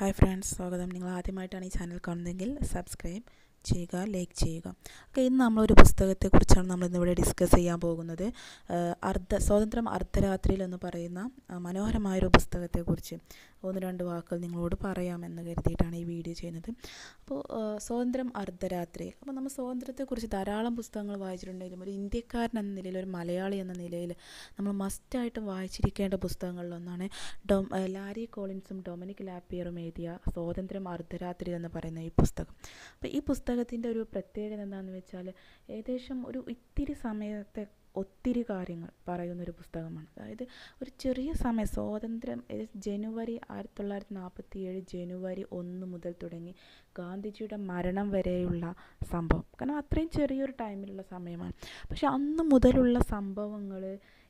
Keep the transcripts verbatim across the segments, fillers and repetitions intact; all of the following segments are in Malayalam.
ഹായ് ഫ്രണ്ട്സ്, സ്വാഗതം. നിങ്ങൾ ആദ്യമായിട്ടാണ് ഈ ചാനൽ കാണുന്നതെങ്കിൽ സബ്സ്ക്രൈബ് ചെയ്യുക, ലൈക്ക് ചെയ്യുക. ഓക്കെ, ഇന്ന് നമ്മളൊരു പുസ്തകത്തെക്കുറിച്ചാണ് നമ്മൾ ഇന്നിവിടെ ഡിസ്കസ് ചെയ്യാൻ പോകുന്നത്. അർദ്ധ സ്വാതന്ത്ര്യം അർദ്ധരാത്രിയിൽ എന്ന് പറയുന്ന മനോഹരമായൊരു പുസ്തകത്തെക്കുറിച്ച് ഒന്ന് രണ്ട് വാക്കുകൾ നിങ്ങളോട് പറയാമെന്ന് കരുതിയിട്ടാണ് ഈ വീഡിയോ ചെയ്യുന്നത്. അപ്പോൾ സ്വാതന്ത്ര്യം അർദ്ധരാത്രിയിൽ, അപ്പോൾ നമ്മൾ സ്വാതന്ത്ര്യത്തെക്കുറിച്ച് ധാരാളം പുസ്തകങ്ങൾ വായിച്ചിട്ടുണ്ടെങ്കിലും ഒരു ഇന്ത്യക്കാരൻ എന്ന നിലയിൽ, ഒരു മലയാളി എന്ന നിലയിൽ നമ്മൾ മസ്റ്റായിട്ടും വായിച്ചിരിക്കേണ്ട പുസ്തകങ്ങളിലൊന്നാണ് ഡൊ ലാരി കോളിൻസും ഡൊമിനിക് ലാപ്പിയറും എഴുതിയ സ്വാതന്ത്ര്യം അർദ്ധരാത്രി എന്ന് പറയുന്ന ഈ പുസ്തകം. അപ്പോൾ ഈ പുസ്തകത്തിൻ്റെ ഒരു പ്രത്യേകത എന്താണെന്ന് വെച്ചാൽ, ഏകദേശം ഒരു ഇത്തിരി സമയത്തെ ഒത്തിരി കാര്യങ്ങൾ പറയുന്നൊരു പുസ്തകമാണ്. അതായത് ഒരു ചെറിയ സമയം, സ്വാതന്ത്ര്യം ജനുവരി ആയിരത്തി തൊള്ളായിരത്തി നാൽപ്പത്തി ഏഴ് ജനുവരി ഒന്ന് മുതൽ തുടങ്ങി ഗാന്ധിജിയുടെ മരണം വരെയുള്ള സംഭവം. കാരണം അത്രയും ചെറിയൊരു ടൈമിലുള്ള സമയമാണ്. പക്ഷെ അന്ന് മുതലുള്ള സംഭവങ്ങൾ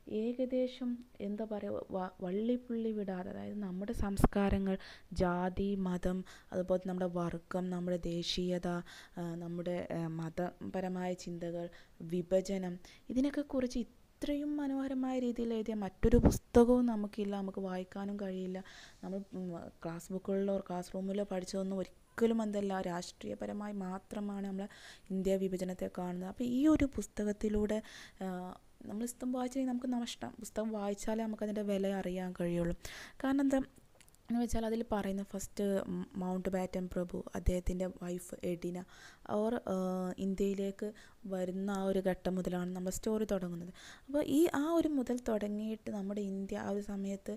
ഏകദേശം എന്താ പറയുക, വള്ളിപ്പുള്ളി വിടാതെ, അതായത് നമ്മുടെ സംസ്കാരങ്ങൾ, ജാതി, മതം, അതുപോലെ നമ്മുടെ വർഗം, നമ്മുടെ ദേശീയത, നമ്മുടെ മതപരമായ ചിന്തകൾ, വിഭജനം, ഇതിനൊക്കെ കുറിച്ച് ഇത്രയും മനോഹരമായ രീതിയിൽ എഴുതിയ മറ്റൊരു പുസ്തകവും നമുക്കില്ല, നമുക്ക് വായിക്കാനും കഴിയില്ല. നമ്മൾ ക്ലാസ് ബുക്കുകളിലോ ക്ലാസ് റൂമിലോ പഠിച്ചതൊന്നും ഒരിക്കലും എന്തല്ല രാഷ്ട്രീയപരമായി മാത്രമാണ് നമ്മൾ ഇന്ത്യ വിഭജനത്തെ കാണുന്നത്. അപ്പോൾ ഈ ഒരു പുസ്തകത്തിലൂടെ നമ്മൾ പുസ്തകം വായിച്ചില്ലെങ്കിൽ നമുക്ക് നഷ്ടം. പുസ്തകം വായിച്ചാലേ നമുക്കതിൻ്റെ വില അറിയാൻ കഴിയുള്ളൂ. കാരണം എന്താ എന്ന് വെച്ചാൽ, അതിൽ പറയുന്ന ഫസ്റ്റ് മൗണ്ട് ബാറ്റൻ പ്രഭു, അദ്ദേഹത്തിൻ്റെ വൈഫ് എഡിന, അവർ ഇന്ത്യയിലേക്ക് വരുന്ന ആ ഒരു ഘട്ടം മുതലാണ് നമ്മൾ സ്റ്റോറി തുടങ്ങുന്നത്. അപ്പോൾ ഈ ആ ഒരു മുതൽ തുടങ്ങിയിട്ട് നമ്മുടെ ഇന്ത്യ ആ ഒരു സമയത്ത്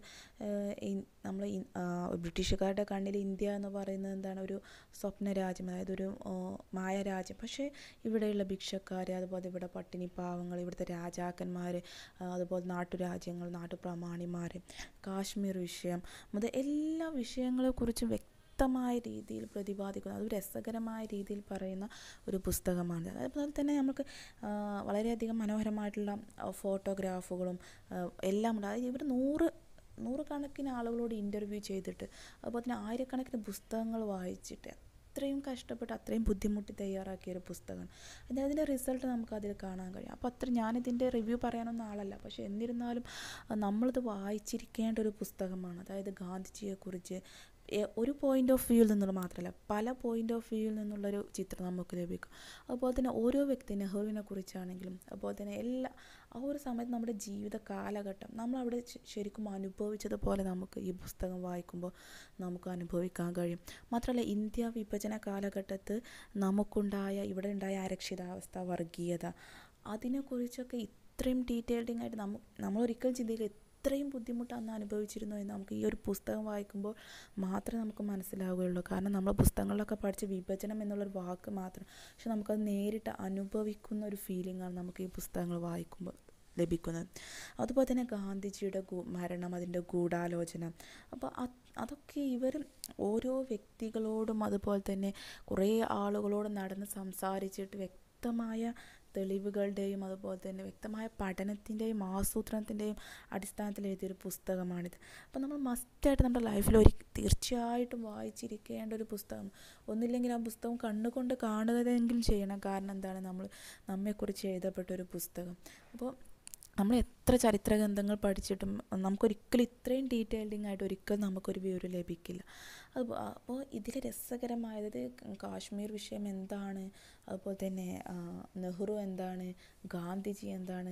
നമ്മൾ ബ്രിട്ടീഷുകാരുടെ കണ്ണിൽ ഇന്ത്യ എന്ന് പറയുന്നത് എന്താണ്, ഒരു സ്വപ്ന രാജ്യം, അതായത് ഒരു മായ രാജ്യം. പക്ഷേ ഇവിടെയുള്ള ഭിക്ഷക്കാർ, അതുപോലെ ഇവിടെ പട്ടിണി പാവങ്ങൾ, ഇവിടുത്തെ രാജാക്കന്മാർ, അതുപോലെ നാട്ടുരാജ്യങ്ങൾ, നാട്ടുപ്രമാണിമാർ, കാശ്മീർ വിഷയം മുതൽ എല്ലാ വിഷയങ്ങളെക്കുറിച്ചും വ്യക്തമായ രീതിയിൽ പ്രതിപാദിക്കുന്ന, അത് രസകരമായ രീതിയിൽ പറയുന്ന ഒരു പുസ്തകമാണ്. അതുപോലെ തന്നെ നമുക്ക് വളരെയധികം മനോഹരമായിട്ടുള്ള ഫോട്ടോഗ്രാഫുകളും എല്ലാം ഉണ്ട്. അതായത് ഇവിടെ നൂറ് നൂറുകണക്കിന് ആളുകളോട് ഇൻ്റർവ്യൂ ചെയ്തിട്ട്, അതുപോലെ തന്നെ ആയിരക്കണക്കിന് പുസ്തകങ്ങൾ വായിച്ചിട്ട്, അത്രയും കഷ്ടപ്പെട്ട് അത്രയും ബുദ്ധിമുട്ടി തയ്യാറാക്കിയ ഒരു പുസ്തകമാണ്. അതിന് അതിൻ്റെ റിസൾട്ട് നമുക്കതിൽ കാണാൻ കഴിയും. അപ്പോൾ അത്ര ഞാനിതിൻ്റെ റിവ്യൂ പറയാനൊന്നും ആളല്ല, പക്ഷേ എന്നിരുന്നാലും നമ്മളിത് വായിച്ചിരിക്കേണ്ട ഒരു പുസ്തകമാണ്. അതായത് ഗാന്ധിജിയെക്കുറിച്ച് ഒരു പോയിൻ്റ് ഓഫ് വ്യൂവിൽ നിന്നുള്ള മാത്രമല്ല, പല പോയിൻ്റ് ഓഫ് വ്യൂവിൽ നിന്നുള്ളൊരു ചിത്രം നമുക്ക് ലഭിക്കും. അതുപോലെ തന്നെ ഓരോ വ്യക്തി, നെഹ്റുവിനെ കുറിച്ചാണെങ്കിലും, അതുപോലെ തന്നെ എല്ലാ ആ ഒരു സമയത്ത് നമ്മുടെ ജീവിത കാലഘട്ടം നമ്മളവിടെ ശരിക്കും അനുഭവിച്ചതുപോലെ നമുക്ക് ഈ പുസ്തകം വായിക്കുമ്പോൾ നമുക്ക് അനുഭവിക്കാൻ കഴിയും. മാത്രമല്ല, ഇന്ത്യ വിഭജന കാലഘട്ടത്ത് നമുക്കുണ്ടായ, ഇവിടെ ഉണ്ടായ അരക്ഷിതാവസ്ഥ, വർഗീയത, അതിനെക്കുറിച്ചൊക്കെ ഇത്രയും ഡീറ്റെയിൽഡിങ് ആയിട്ട് നമ്മൾ നമ്മളൊരിക്കലും ചിന്തിക്കില്ല ഇത്രയും ബുദ്ധിമുട്ട് അന്ന് അനുഭവിച്ചിരുന്നു എന്ന് നമുക്ക് ഈ ഒരു പുസ്തകം വായിക്കുമ്പോൾ മാത്രമേ നമുക്ക് മനസ്സിലാവുകയുള്ളൂ. കാരണം നമ്മൾ പുസ്തകങ്ങളിലൊക്കെ പഠിച്ച വിഭജനം എന്നുള്ളൊരു വാക്ക് മാത്രം, പക്ഷെ നമുക്കത് നേരിട്ട് അനുഭവിക്കുന്ന ഒരു ഫീലിംഗാണ് നമുക്ക് ഈ പുസ്തകങ്ങൾ വായിക്കുമ്പോൾ ലഭിക്കുന്നത്. അതുപോലെ തന്നെ ഗാന്ധിജിയുടെ മരണം, അതിൻ്റെ ഗൂഢാലോചന, അപ്പോൾ അതൊക്കെ ഇവർ ഓരോ വ്യക്തികളോടും അതുപോലെ തന്നെ കുറേ ആളുകളോട് നടന്ന് സംസാരിച്ചിട്ട് വ്യക്തമായ തെളിവുകളുടെയും അതുപോലെ തന്നെ വ്യക്തമായ പഠനത്തിൻ്റെയും ആസൂത്രണത്തിൻ്റെയും അടിസ്ഥാനത്തിൽ എഴുതിയൊരു പുസ്തകമാണിത്. അപ്പോൾ നമ്മൾ മസ്റ്റായിട്ട് നമ്മുടെ ലൈഫിൽ ഒരു തീർച്ചയായിട്ടും വായിച്ചിരിക്കേണ്ട ഒരു പുസ്തകം. ഒന്നില്ലെങ്കിൽ ആ പുസ്തകം കണ്ണുകൊണ്ട് കാണുകയെങ്കിലും ചെയ്യണം. കാരണം എന്താണ്, നമ്മൾ നമ്മെക്കുറിച്ച് എഴുതപ്പെട്ട ഒരു പുസ്തകം. അപ്പോൾ നമ്മൾ എത്ര ചരിത്ര ഗ്രന്ഥങ്ങൾ പഠിച്ചിട്ടും നമുക്കൊരിക്കലും ഇത്രയും ഡീറ്റെയിൽഡിങ് ആയിട്ട് ഒരിക്കലും നമുക്കൊരു വിവരം ലഭിക്കില്ല. അത് അപ്പോൾ ഇതിൽ രസകരമായത് കാശ്മീർ വിഷയം എന്താണ്, അതുപോലെ തന്നെ നെഹ്റു എന്താണ്, ഗാന്ധിജി എന്താണ്,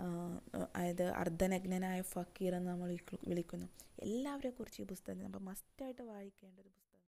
അതായത് അർദ്ധനഗ്നനായ ഫക്കീർ എന്ന് നമ്മൾ വിളിക്കുന്നു, എല്ലാവരെക്കുറിച്ച് ഈ പുസ്തകം നമ്മൾ മസ്റ്റായിട്ട് വായിക്കേണ്ട ഒരു പുസ്തകം.